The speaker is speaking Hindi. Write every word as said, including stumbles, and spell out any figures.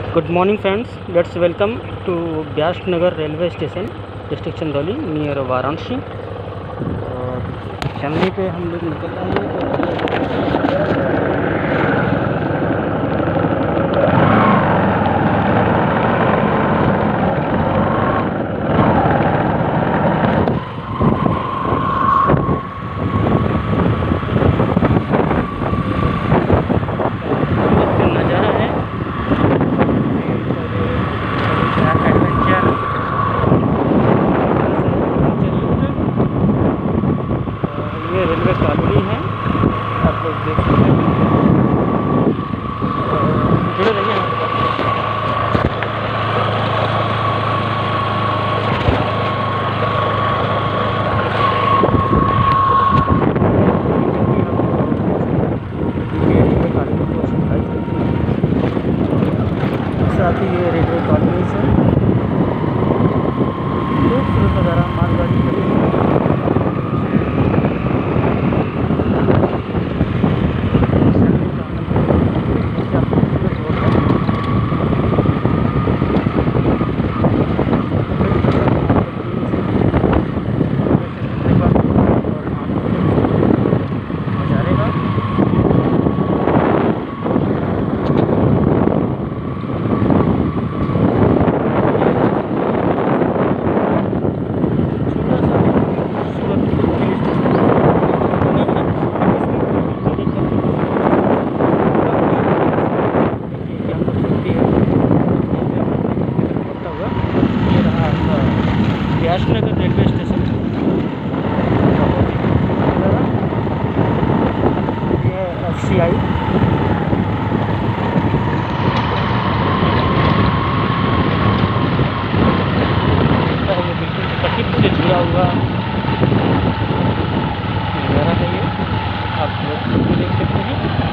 Good morning friends, let's welcome to Vyasnagar railway station, district Chandauli near Varanasi. और चलने पे हम लोग निकल रहे हैं। तो नज़ारा है एडवेंचर। ये रेलवे कॉलोनी है, आप लोग देख सकते हैं। जुड़े रहिए हमारे साथ। साथ ही ये रेलवे कॉलोनी से खूबसूरत नज़ारा मालगाड़ी खड़ी है। व्यासनगर रेलवे स्टेशन ये एफ सी आई ये बिल्कुल प्रकृति से जुड़ा हुआ नज़ारा है। ये आप लोग देख सकते हैं।